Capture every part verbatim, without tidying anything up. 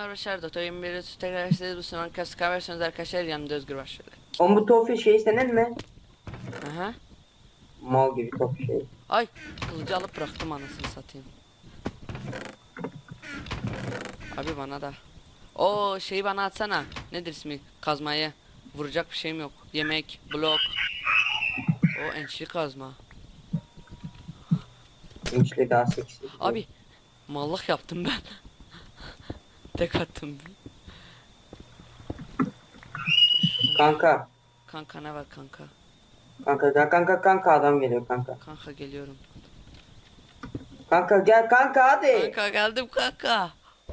arkadaşlar. Doktor yirmi bir tekrar size bu sınav kası kaversiniz arkadaşlar. Yanımda Özgür var şöyle. Oğlum bu tofi şey senin mi? Aha. Mal gibi tofi şey. Ay kılıcı alıp bıraktım anasını satayım. Abi bana da. O şeyi bana atsana. Nedir ismi? Kazmayı. Vuracak bir şeyim yok. Yemek, blok. O ençli kazma. İnçli daha seksi. Abi mallık yaptım ben. Tek attım. Kanka. Kanka ne var kanka? Kanka gel kanka kanka adam geliyor kanka. Kanka geliyorum. Kanka gel kanka hadi. Kanka geldim kanka.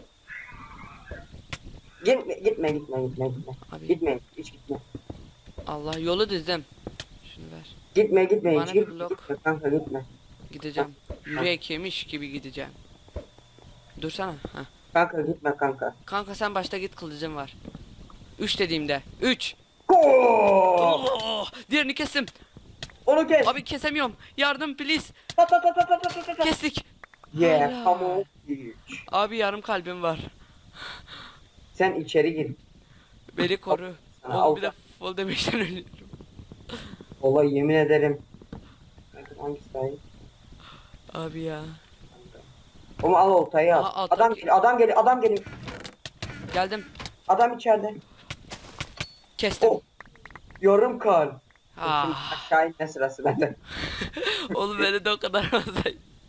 Gitme gitme gitme gitme gitme. Abi. Gitme hiç gitme. Allah yolu dizdim. Şunu ver. Gitme gitme Bana hiç bir gitme, blok. gitme kanka gitme. Gideceğim. Yürek yemiş gibi gideceğim. Dursana. Heh. Kanka gitme kanka. Kanka sen başta git kılıcım var. Üç dediğimde. Üç. Gol! Oh! Diğerini kestim. Onu kes. Abi kesemiyorum. Yardım please. Ta ta ta ta ta ta ta ta. Kestik. Yeah, Hala. come on. Abi yarım kalbim var. Sen içeri gir. Beni koru. Sana Oğlum bir de al. fall demişten ölüyorum. Vallahi yemin ederim. Kanka hangisi daha iyi? Abi ya. Oğlum al oltayı al. Aha, altta Adam bir- geliyor, adam geliyor, adam geliyor. Geldim. Adam içeride. Kestim. Oh. Yorum kal. Ah. Aşağı inme sırası bende. Oğlum beni de o kadar fazla.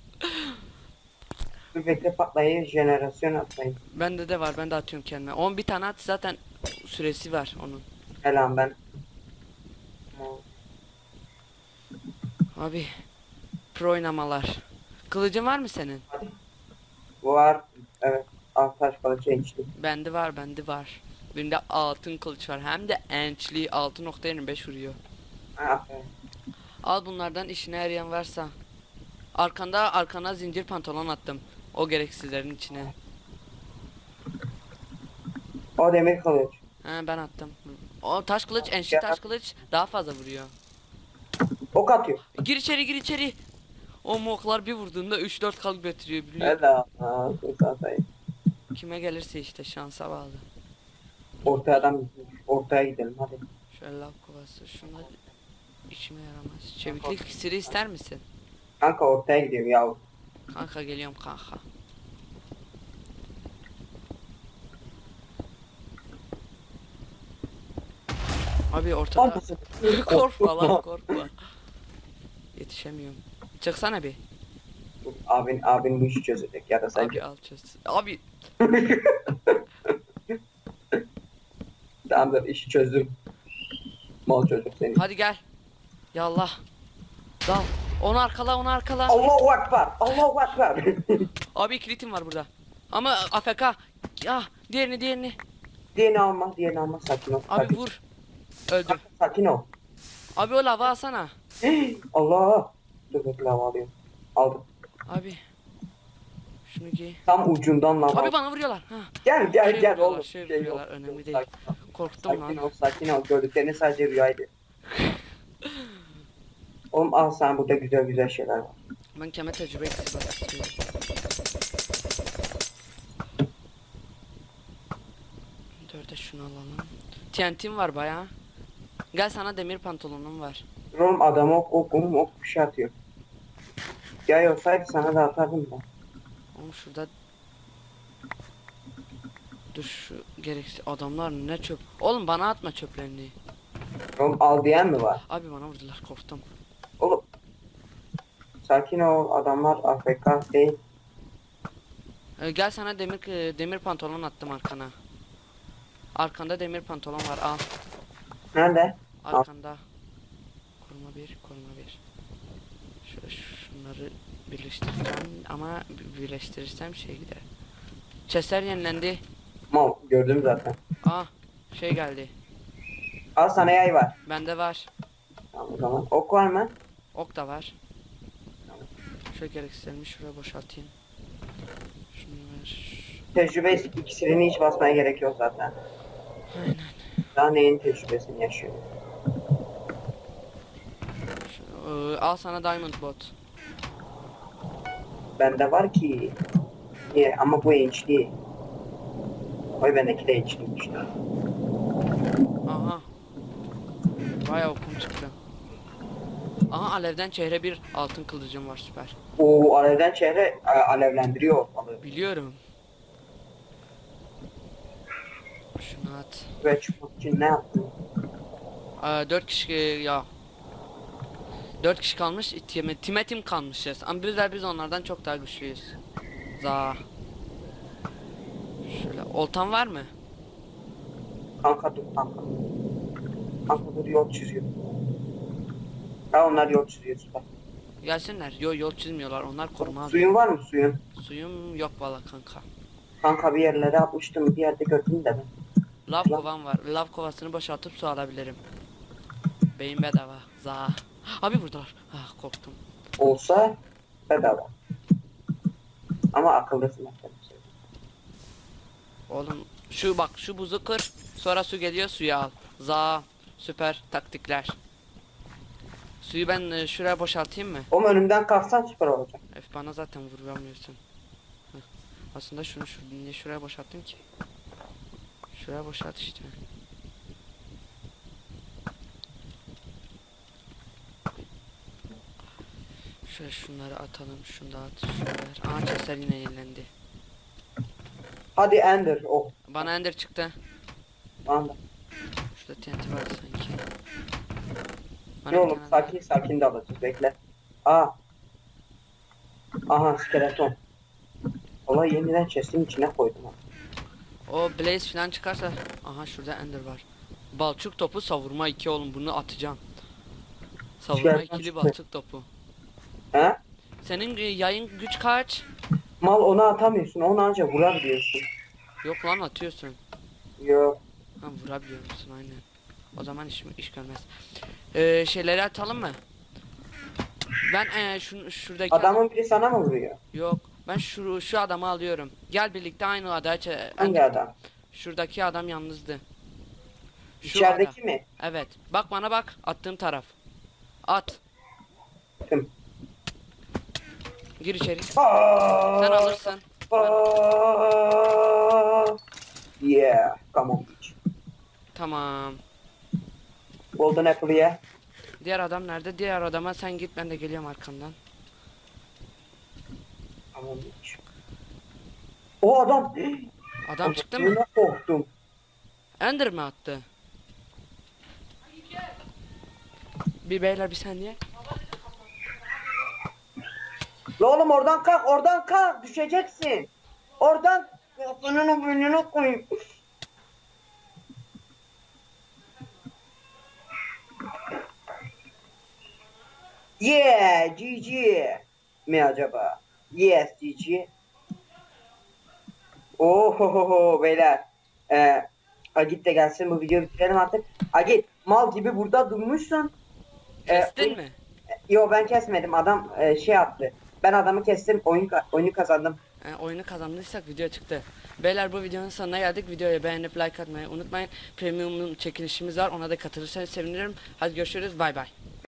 Dur bekle patlayı jenerasyon atlayın. Bende de var. Ben de atıyorum kendime. on bir tane at zaten süresi var onun. Selam ben. Abi. Pro oynamalar. Kılıcın var mı senin? Var. Evet. Alt taş balıkçı içti. Bende var, bende var. Benim de altın kılıç var. Hem de ençli altı nokta yirmi beş vuruyor. Aferin. Al bunlardan işine yarayan varsa. Arkanda arkana zincir pantolon attım. O gereksizlerin içine. O demir kılıç. He ben attım. O taş kılıç, ençli taş kılıç daha fazla vuruyor. Ok atıyor. Gir içeri, gir içeri. O moklar bir vurduğunda üç dört kalp götürüyor biliyor. Helal. Aa, sus atayım. Kime gelirse işte şansa bağlı. Ortaya adam gitmiş. Ortaya gidelim hadi. Şöyle lav kovası şunlar işime yaramaz. Çeviklik iksiri ister misin? Kanka ortaya gidiyor yav. Kanka geliyorum kanka. Abi ortada korkma lan korkma. Yetişemiyorum. Çıksana bir. Abin, abin bu işi çözecek ya da sen. Abi al çöz. Abi Tamamdır işi çözdüm. Mal çocuk seni. hadi gel. Yallah. Dal. Onu arkala onu arkala. Allahu Ekber. Allahu Ekber. Abi kilitim var burada. Ama A F K. Ya diğerini diğerini. Diğerini alma, diğerini alma. Sakin ol. Abi sakin. vur. Öldü. Sakin ol. Abi o lava alsana. Allah. Dur bekle lava alıyorum. Aldım. Abi. Şunu giy. Tam ucundan lava. Abi bana vuruyorlar. Ha. Gel gel Şey gel vuruyorlar, oğlum. şey Şey yok. vuruyorlar, önemli değil. Sakin ol. Korktum Sakin lan. ol, sakin ol. Gördüklerini sadece rüyaydı. Oğlum al sen burada güzel güzel şeyler var. Ben keme tecrübe eksik bak istiyorum. Dörde şunu alalım. T N T'm var baya. Gel sana demir pantolonum var. Oğlum adam ok ok ok, ok bir şey atıyor. Gel olsaydı sana da atardım ben. Oğlum şurada. Dur şu gereksiz adamlar ne çöp. Oğlum bana atma çöplerini. Oğlum al diyen mi var? Abi bana vurdular korktum. Oğlum. Sakin ol adamlar A F K değil. Ee, gel sana demir e, demir pantolon attım arkana. Arkanda demir pantolon var al. Nerede? Arkanda. Koruma bir, koruma bir. Şöyle şunları birleştireceğim ama bi- birleştirirsem şey gider. Chestler yenilendi. Mal gördüm zaten. Aa şey geldi. Al sana yay var. Bende var. Tamam o zaman. Ok var mı? Ok da var. Şöyle gereksizlerimi şuraya boşaltayım. Şunu ver. Tecrübe iksirini hiç basmaya gerek yok zaten. Aynen. Daha neyin tecrübesini yaşıyor. Şu, ıı, al sana diamond bot. Bende var ki. Niye? Ama bu ençli. Oy bendeki de içtim işte. Aha. Bayağı okum çıktı. Aha alevden çehre bir altın kılıcım var, süper. O alevden çehre e, alevlendiriyor ortalığı. Biliyorum. Şunu at. Ve çıkmak için ne yaptın? Aa, dört kişi ya. Dört kişi kalmış. Time, time tim kalmışız. Ama bizler biz onlardan çok daha güçlüyüz. Za. Şöyle oltan var mı? Kanka dur kanka. Kanka dur yol çiziyor. Ha onlar yol çiziyor süper. Gelsinler. Yo yol çizmiyorlar. Onlar koruma abi. Suyun var mı suyun? Suyum yok valla kanka. Kanka bir yerlere atmıştım bir yerde gördüm de ben. Lav kovam var. Lav kovasını boşaltıp su alabilirim. Beyin bedava. Za. Abi buradalar. Ah korktum. Olsa bedava. Ama akıllısın. Oğlum şu bak şu buzu kır. Sonra su geliyor, suyu al. Za. Süper taktikler. Suyu ben e, şuraya boşaltayım mı? O önümden kalksan süper olacak. F bana zaten vuramıyorsun. Heh. Aslında şunu şu niye şuraya boşalttım ki? Şuraya boşalt işte. Şöyle şunları atalım, şunu da at, şunu ver. Aa chestler yine yenilendi. Hadi Ender. Oh. Bana ender çıktı. Anda. Şurada T N T var sanki. Bana Ne bir oğlum tane- sakin sakin de alacağız bekle. Aa. Aha skeleton. Olay yeniden chest'in içine koydum. ha. O blaze falan çıkarsa. Aha şurada ender var. Balçık topu savurma iki oğlum, bunu atacağım. Savurma Şuradan ikili çıktı. balçık topu. He? Senin e, yayın güç kaç? Mal onu atamıyorsun. Onu ancak vurabiliyorsun. Yok lan atıyorsun. Yok. Ha vurabiliyor musun, aynen. O zaman iş, iş görmez. Ee, şeyleri atalım mı? Ben ee, şu, şuradaki Adamın biri sana mı vuruyor? yok. Ben şu şu adamı alıyorum. Gel birlikte aynı adaya çe- Hangi adam? Şuradaki adam yalnızdı. Şu İçerideki adam. mi? Evet. Bak bana bak. Attığım taraf. At. Kim? Gir içeri. Aa, Sen alırsın. aa. Yeah, come on bitch. Tamam. Golden apple ye. Diğer adam nerede? Diğer adama sen git, ben de geliyorum arkandan. Come on bitch. O adam. Adam çıktı mı? Ne korktum. Ender mi attı? Bir beyler bir saniye. La oğlum oradan kalk, oradan kalk. Düşeceksin. Oradan kafanını burnunu koyayım. Yeah, G G mi acaba? Yes, G G. Ohohoho beyler. Ee, Agit de gelsin, bu videoyu bitirelim artık. Agit mal gibi burada durmuşsun. Ee, Kestin mi? Yo ben kesmedim. Adam e, şey yaptı. Ben adamı kestim. Oyun ka- oyunu kazandım. E, oyunu kazandıysak video çıktı. Beyler bu videonun sonuna geldik. Videoyu beğenip like atmayı unutmayın. Premium çekilişimiz var. Ona da katılırsanız sevinirim. Hadi görüşürüz. Bay bay.